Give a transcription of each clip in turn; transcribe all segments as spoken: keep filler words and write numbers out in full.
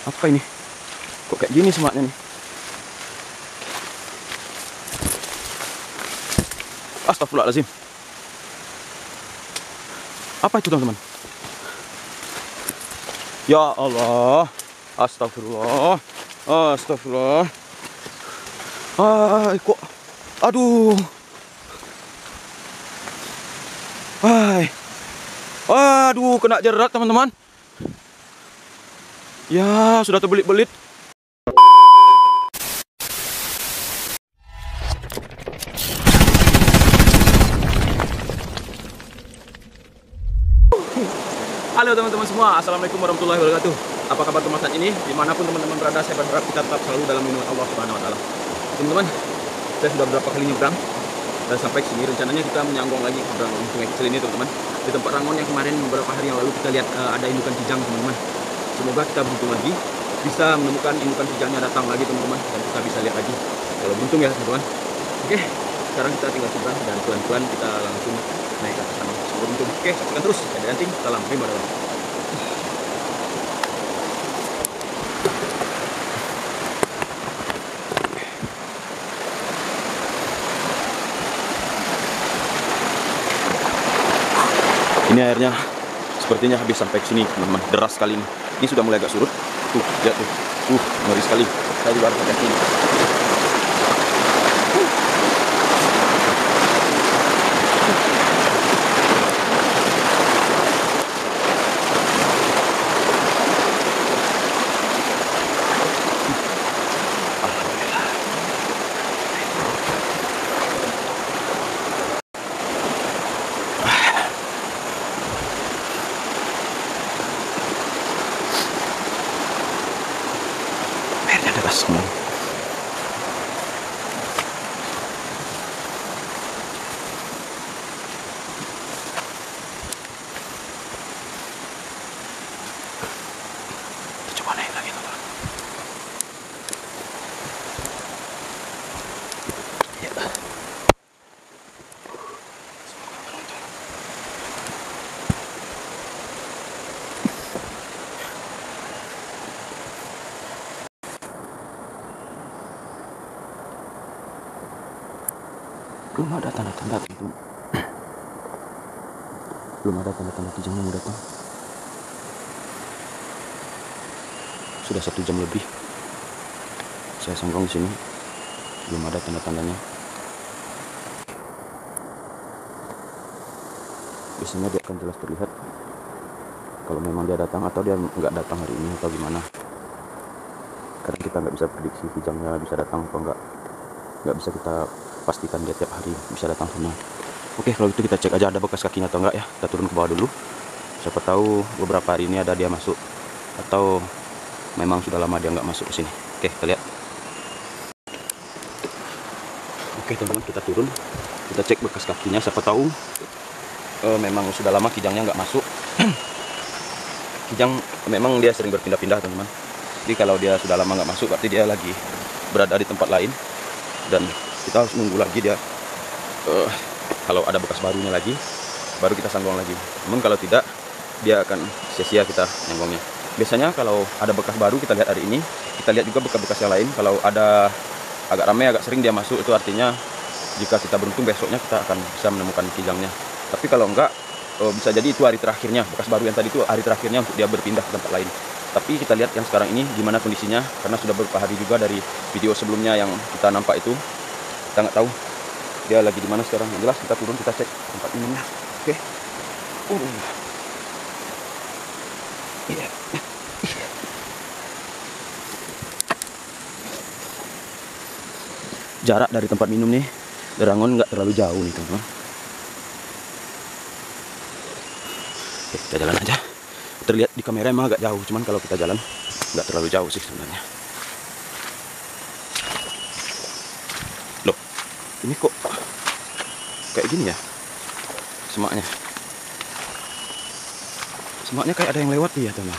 Apa ini? Kok kayak gini semaknya nih? Astagfirullahaladzim. Apa itu teman-teman? Ya Allah. Astagfirullah. Astagfirullah. Ah, kok. Aduh. Hai. Aduh, kena jerat teman-teman. Ya, sudah terbelit-belit. Halo teman-teman semua, assalamualaikum warahmatullahi wabarakatuh. Apa kabar teman saat ini? Dimanapun teman-teman berada, saya berharap kita tetap selalu dalam lindungan Allah Subhanahu Wa Taala. Teman-teman, saya sudah beberapa kali nyebrang dan sampai sini rencananya kita menyanggong lagi ke sungai kecil ini teman-teman. Di tempat Rangon yang kemarin beberapa hari yang lalu kita lihat uh, ada indukan kijang teman-teman. Semoga kita beruntung lagi, bisa menemukan indukan kijangnya datang lagi teman-teman, dan kita bisa lihat lagi kalau beruntung ya teman-teman. Oke, sekarang kita tinggal seberang dan pelan-pelan kita langsung naik ke atas sana. Semoga beruntung. Oke, saksikan terus. Ada anting, salam rimba dalam. Ini airnya sepertinya habis sampai ke sini teman-teman, deras sekali ini. Ini sudah mulai agak surut. Tuh, lihat tuh. Uh, ngeri sekali. Saya juga harus hati-hati. Semua. Kita coba naik lagi teman-teman. Ya. Belum ada tanda-tanda itu. Belum ada tanda-tanda kijangnya mau datang. Sudah satu jam lebih saya sanggong di sini, belum ada tanda-tandanya. Biasanya dia akan jelas terlihat kalau memang dia datang atau dia nggak datang hari ini atau gimana. Karena kita nggak bisa prediksi kijangnya bisa datang atau enggak. Nggak bisa kita pastikan dia tiap hari bisa datang semua. Oke, kalau itu kita cek aja ada bekas kakinya atau enggak ya. Kita turun ke bawah dulu. Siapa tahu beberapa hari ini ada dia masuk atau memang sudah lama dia nggak masuk ke sini. Oke, kita lihat. Oke teman-teman, kita turun. Kita cek bekas kakinya. Siapa tahu uh, memang sudah lama kijangnya nggak masuk. Kijang memang dia sering berpindah-pindah teman-teman. Jadi kalau dia sudah lama nggak masuk berarti dia lagi berada di tempat lain. Dan kita harus nunggu lagi dia uh, kalau ada bekas barunya lagi baru kita sanggong lagi. Namun kalau tidak dia akan sia-sia kita nyanggongnya. Biasanya kalau ada bekas baru kita lihat hari ini, kita lihat juga bekas-bekas yang lain. Kalau ada agak ramai agak sering dia masuk, itu artinya jika kita beruntung besoknya kita akan bisa menemukan kijangnya. Tapi kalau enggak uh, bisa jadi itu hari terakhirnya. Bekas baru yang tadi itu hari terakhirnya untuk dia berpindah ke tempat lain. Tapi kita lihat yang sekarang ini gimana kondisinya, karena sudah beberapa hari juga dari video sebelumnya yang kita nampak itu. Kita nggak tahu dia lagi di mana sekarang. Yang jelas kita turun, kita cek tempat minumnya. Oke. Uh. Yeah. Jarak dari tempat minum nih Rangon nggak terlalu jauh nih teman-teman. Oke, kita jalan aja. Terlihat di kamera emang agak jauh, cuman kalau kita jalan nggak terlalu jauh sih sebenarnya. Loh, ini kok kayak gini ya semaknya? Semaknya kayak ada yang lewat ya teman.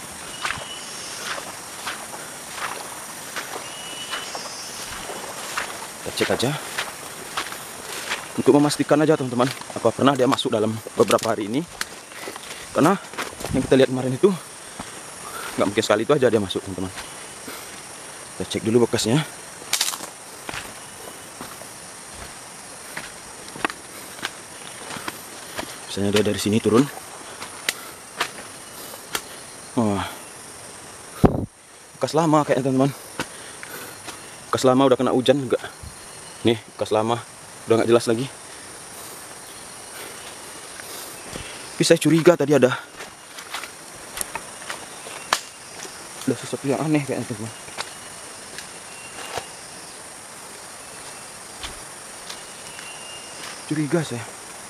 Kita cek aja untuk memastikan aja teman-teman, apa pernah dia masuk dalam beberapa hari ini. Karena yang kita lihat kemarin itu Nggak mungkin sekali itu aja dia masuk, teman-teman. Kita cek dulu bekasnya. Misalnya dia dari sini turun. Wah, bekas lama kayaknya, teman-teman. Bekas lama udah kena hujan juga. Nih, bekas lama udah nggak jelas lagi. Tapi saya curiga tadi ada ada sesuatu yang aneh kayaknya, teman-teman. Curiga saya.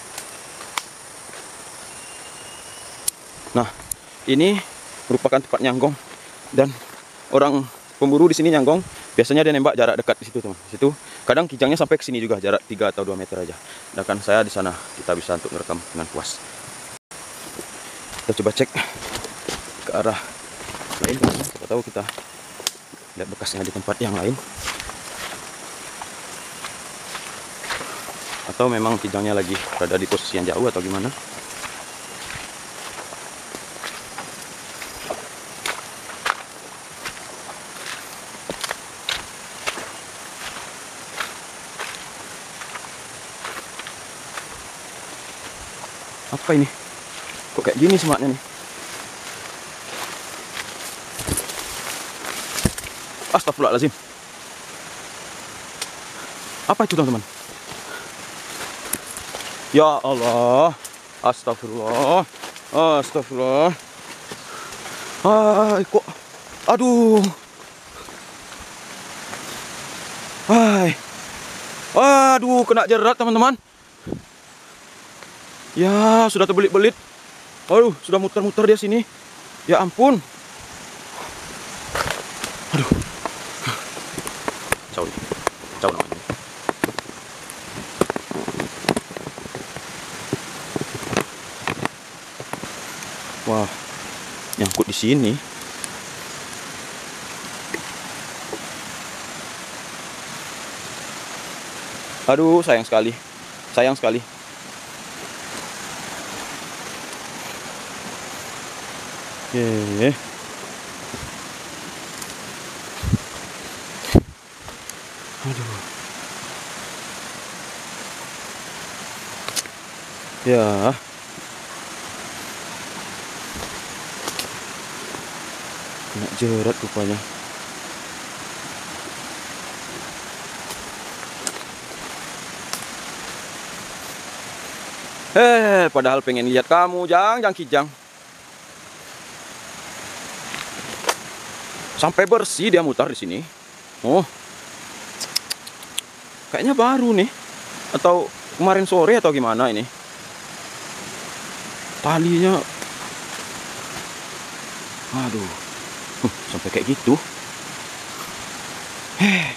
Nah, ini merupakan tempat nyanggong, dan orang pemburu di sini nyanggong biasanya dia nembak jarak dekat di situ, teman. Di situ kadang kijangnya sampai ke sini juga, jarak tiga atau dua meter aja. Sedangkan saya di sana kita bisa untuk merekam dengan puas. Kita coba cek ke arah lain, siapa tahu kita lihat bekasnya di tempat yang lain, atau memang kijangnya lagi berada di posisi yang jauh atau gimana. Apa ini? Kok kayak gini semaknya nih? Astagfirullahaladzim. Apa itu, teman-teman? Ya Allah. Astagfirullah. Astagfirullah. Hai, kok. Aduh. Hai. Aduh, kena jerat, teman-teman. Ya, sudah terbelit-belit. Aduh, sudah muter-muter dia sini. Ya ampun. Aduh. Cau. Cau namanya. Wah. Nyangkut di sini. Aduh, sayang sekali. Sayang sekali. Oke. Aduh. Ya. Kena jerat rupanya. Eh, padahal pengen lihat kamu, Jang, Jang Kijang. Sampai bersih dia mutar di sini. Oh. Kayaknya baru nih. Atau kemarin sore atau gimana ini. Talinya. Aduh. Huh, sampai kayak gitu. Eh.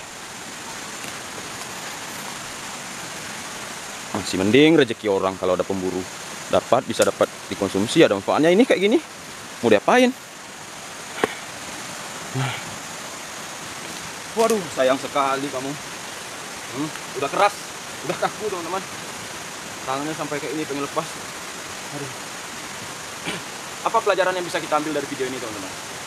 Masih mending rezeki orang kalau ada pemburu. Dapat, bisa dapat dikonsumsi, ada manfaatnya. Ini kayak gini. Mau diapain? Waduh, sayang sekali kamu. Hmm, udah keras, udah kaku, teman-teman. Tangannya sampai kayak ini, pengen lepas. Aduh. Apa pelajaran yang bisa kita ambil dari video ini, teman-teman?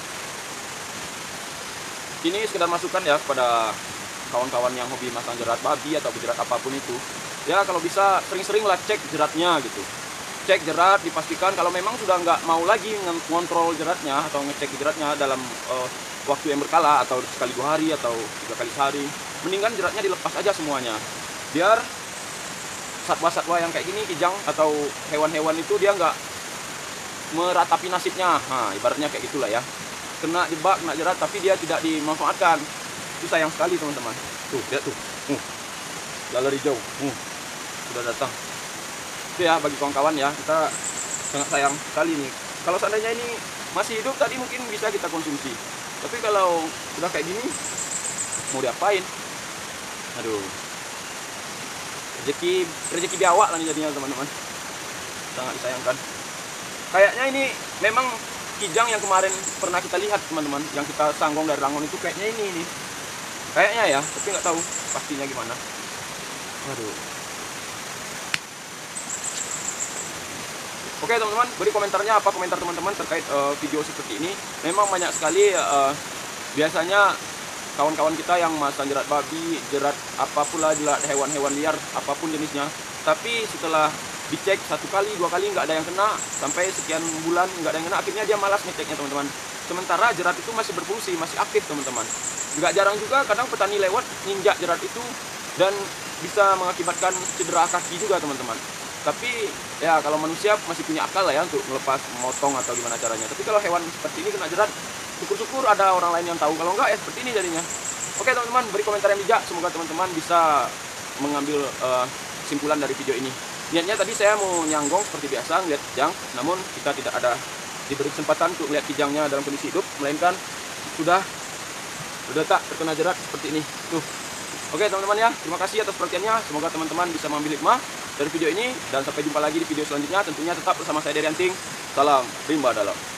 Ini sekedar masukan ya kepada kawan-kawan yang hobi masang jerat babi atau jerat apapun itu. Ya, kalau bisa sering-sering lah cek jeratnya gitu. Cek jerat, dipastikan kalau memang sudah nggak mau lagi ngontrol jeratnya atau ngecek jeratnya dalam uh, waktu yang berkala, atau sekali dua hari atau tiga kali sehari, mendingan jeratnya dilepas aja semuanya, biar satwa-satwa yang kayak gini, kijang atau hewan-hewan itu dia nggak meratapi nasibnya. Nah, ibaratnya kayak gitulah ya, kena jebak, kena jerat tapi dia tidak dimanfaatkan. Itu sayang sekali, teman-teman. Tuh, lihat tuh, uh, laler hijau, uh, sudah datang. Itu ya, bagi kawan-kawan ya, kita sangat sayang sekali nih. Kalau seandainya ini masih hidup tadi mungkin bisa kita konsumsi. Tapi kalau udah kayak gini, mau diapain? Aduh. Rezeki rezeki biawak lah nih jadinya, teman-teman. Sangat disayangkan. Kayaknya ini memang kijang yang kemarin pernah kita lihat, teman-teman, yang kita sanggong dari Rangon itu kayaknya ini nih. Kayaknya ya, tapi nggak tahu pastinya gimana. Aduh. Oke teman-teman, beri komentarnya apa komentar teman-teman terkait uh, video seperti ini. Memang banyak sekali uh, biasanya kawan-kawan kita yang masang jerat babi, jerat apapun lah, jerat hewan-hewan liar, apapun jenisnya. Tapi setelah dicek satu kali, dua kali nggak ada yang kena, sampai sekian bulan nggak ada yang kena, akhirnya dia malas ngeceknya teman-teman. Sementara jerat itu masih berfungsi, masih aktif teman-teman. Nggak jarang juga kadang petani lewat nginjak jerat itu dan bisa mengakibatkan cedera kaki juga teman-teman. Tapi ya kalau manusia masih punya akal lah ya untuk melepas, memotong atau gimana caranya. Tapi kalau hewan seperti ini kena jerat, syukur-syukur ada orang lain yang tahu. Kalau enggak ya seperti ini jadinya. Oke teman-teman, beri komentar yang bijak. Semoga teman-teman bisa mengambil uh, kesimpulan dari video ini. Niatnya tadi saya mau nyanggong seperti biasa, ngeliat kijang. Namun kita tidak ada diberi kesempatan untuk melihat kijangnya dalam kondisi hidup, melainkan sudah berdetak terkena jerat seperti ini. Tuh. Oke teman-teman ya, terima kasih atas perhatiannya. Semoga teman-teman bisa mengambil hikmah dari video ini. Dan sampai jumpa lagi di video selanjutnya. Tentunya tetap bersama saya Deryanting. Salam rimba dalam.